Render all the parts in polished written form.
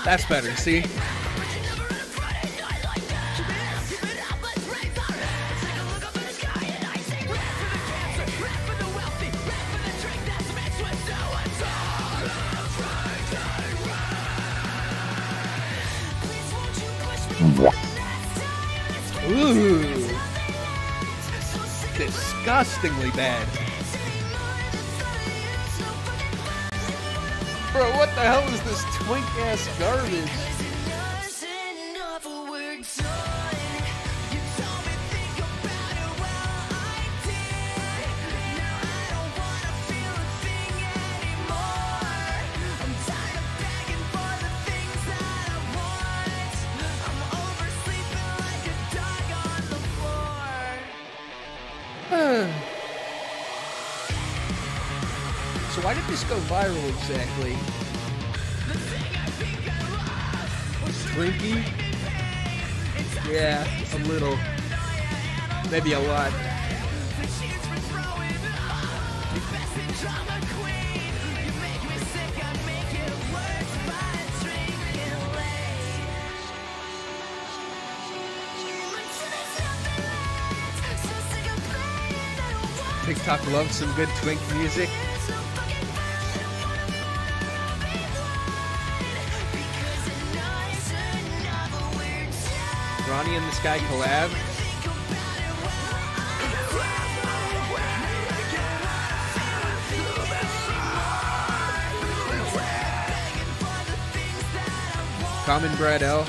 That's better, see? Ooh. Disgustingly bad. Bro, what the hell is this twink-ass garbage? So why did this go viral exactly? Twinkie? Yeah, a little. Maybe a lot. TikTok loves some good twink music. Ronnie and the Sky collab. Common Brad L.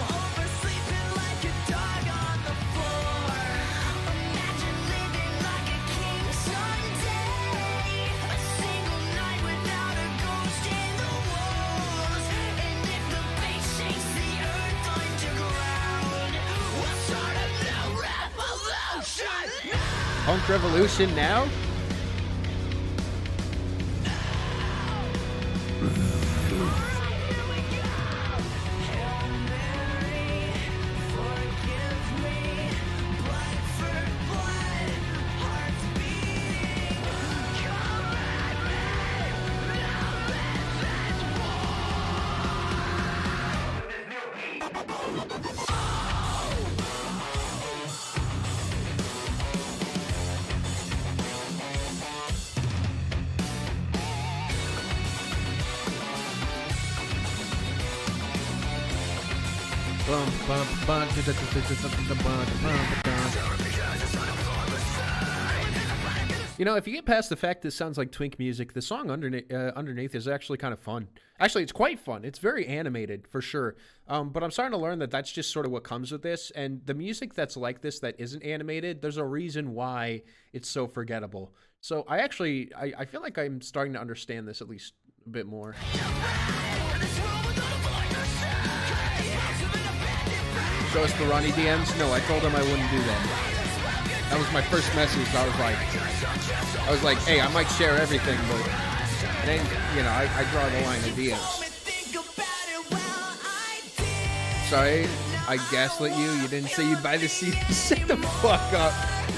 Punk Revolution now? You know, if you get past the fact this sounds like twink music, the song underneath is actually kind of fun. Actually, it's quite fun. It's very animated, for sure. But I'm starting to learn that that's just sort of what comes with this. And the music that's like this that isn't animated, there's a reason why it's so forgettable. So I feel like I'm starting to understand this at least a bit more. Show us the Ronnie DMs? No, I told him I wouldn't do that. That was my first message. I was like, hey, I might share everything, but it ain't, you know, I draw the line of DMs. Sorry, I gaslit you. You didn't say you'd buy the CD. Shut the fuck up.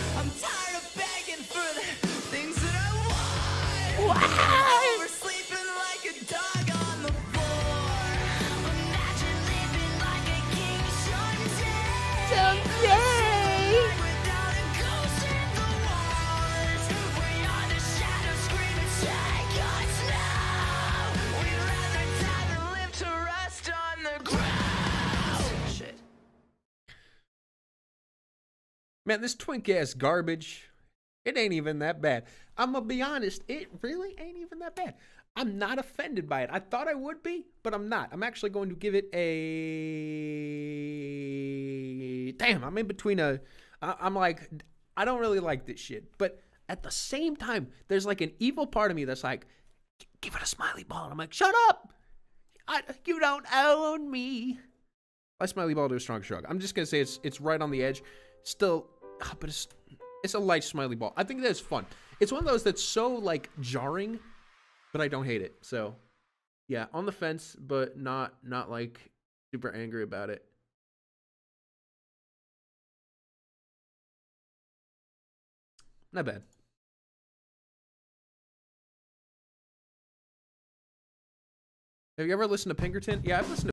Man, this twink-ass garbage, it ain't even that bad. I'm gonna be honest, it really ain't even that bad. I'm not offended by it. I thought I would be, but I'm not. I'm actually going to give it a... Damn, I'm in between a... I'm like, I don't really like this shit. But at the same time, there's like an evil part of me that's like, give it a smiley ball. And I'm like, shut up! You don't own me. A smiley ball to a strong shrug. I'm just gonna say it's right on the edge. Still... but it's a light smiley ball. I think that's fun. It's one of those that's so like jarring, but I don't hate it. So yeah, on the fence, but not like super angry about it. Not bad. Have you ever listened to Pinkerton? Yeah, I've listened to